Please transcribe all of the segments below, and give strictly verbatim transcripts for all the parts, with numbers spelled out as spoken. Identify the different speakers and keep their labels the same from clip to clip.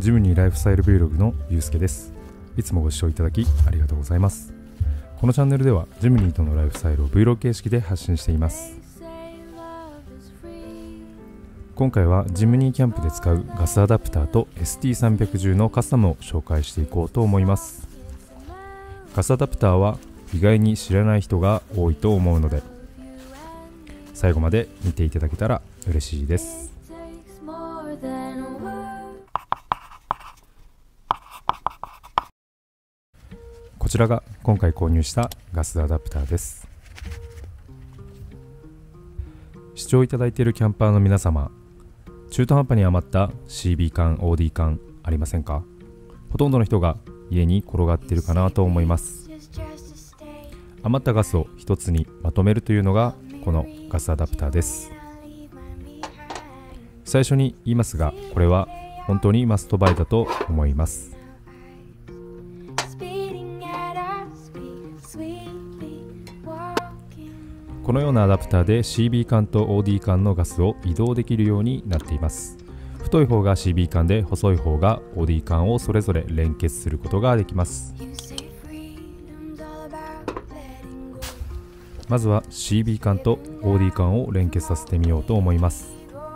Speaker 1: ジムニーライフスタイル Vlog のゆうすけです。いつもご視聴いただきありがとうございます。このチャンネルではジムニーとのライフスタイルを Vlog 形式で発信しています。今回はジムニーキャンプで使うガスアダプターと エスティーさんびゃくじゅう のカスタムを紹介していこうと思います。ガスアダプターは意外に知らない人が多いと思うので、最後まで見ていただけたら嬉しいです。こちらが今回購入したガスアダプターです。視聴いただいているキャンパーの皆様、中途半端に余った シービー 缶 オーディー 缶ありませんか？ほとんどの人が家に転がっているかなと思います。余ったガスを一つにまとめるというのがこのガスアダプターです。最初に言いますが、これは本当にマストバイだと思います。このようなアダプターで シービー 缶と オーディー 缶のガスを移動できるようになっています。太い方が シービー 缶で、細い方が オーディー 缶をそれぞれ連結することができます。まずは シービー 缶と オーディー 缶を連結させてみようと思います。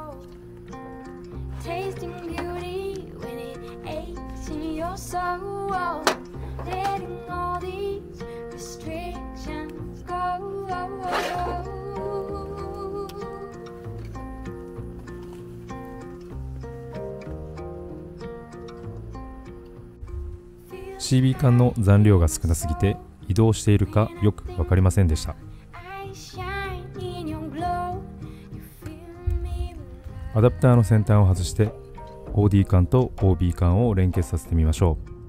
Speaker 1: シービー 缶の残量が少なすぎて移動しているかよく分かりませんでした。アダプターの先端を外して オーディー 缶と オービー 缶を連結させてみましょう。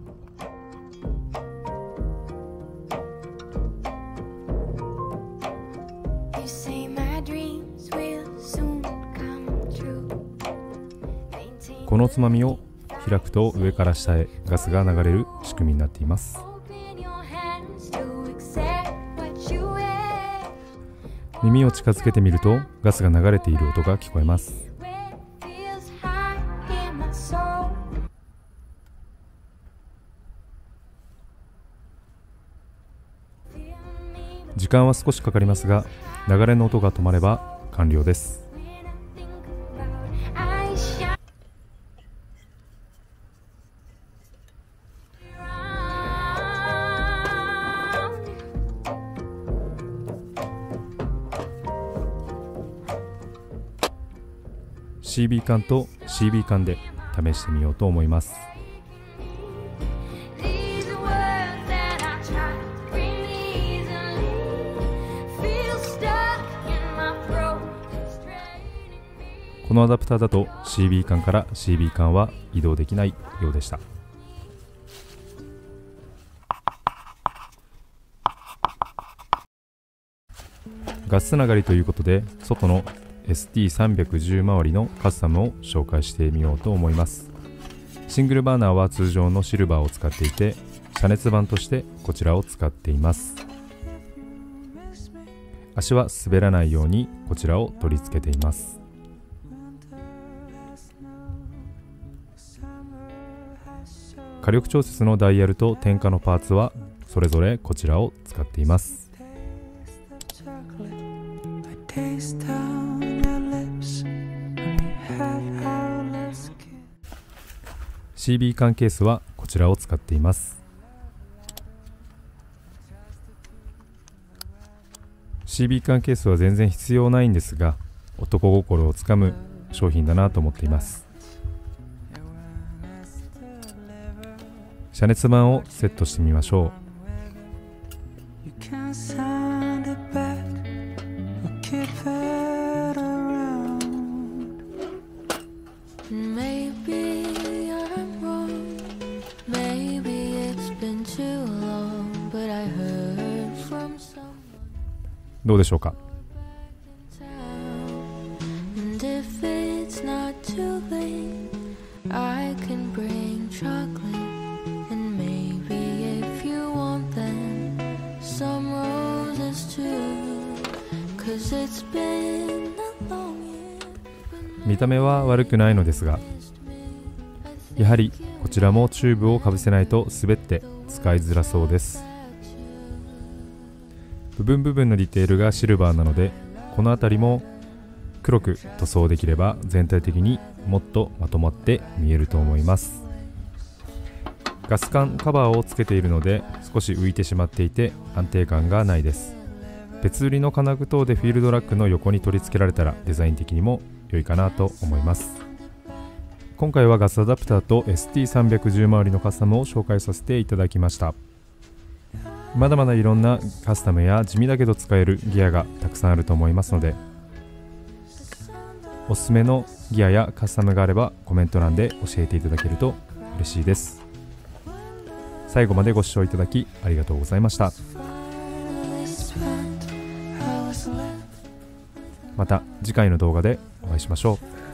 Speaker 1: このつまみを開くと上から下へガスが流れる仕組みになっています。耳を近づけてみるとガスが流れている音が聞こえます。時間は少しかかりますが、流れの音が止まれば完了です。シービー 缶と シービー 缶で試してみようと思います。このアダプターだと シービー 缶から シービー 缶は移動できないようでした。ガスつながりということで、外のエスティーさんびゃくじゅう 周りのカスタムを紹介してみようと思います。シングルバーナーは通常のシルバーを使っていて、遮熱板としてこちらを使っています。足は滑らないようにこちらを取り付けています。火力調節のダイヤルと点火のパーツはそれぞれこちらを使っています。シービー 缶ケースはこちらを使っています。シービー 缶ケースは全然必要ないんですが、男心をつかむ商品だなと思っています。遮熱板をセットしてみましょう。どうでしょうか。見た目は悪くないのですが、 やはりこちらもチューブをかぶせないと滑って使いづらそうです。部分部分のディテールがシルバーなので、この辺りも黒く塗装できれば全体的にもっとまとまって見えると思います。ガス管カバーをつけているので少し浮いてしまっていて安定感がないです。別売りの金具等でフィールドラックの横に取り付けられたらデザイン的にも良いかなと思います。今回はガスアダプターと エスティーさんびゃくじゅう 周りのカスタムを紹介させていただきました。まだまだいろんなカスタムや地味だけど使えるギアがたくさんあると思いますので、おすすめのギアやカスタムがあればコメント欄で教えていただけると嬉しいです。最後までご視聴いただきありがとうございました。また次回の動画でお会いしましょう。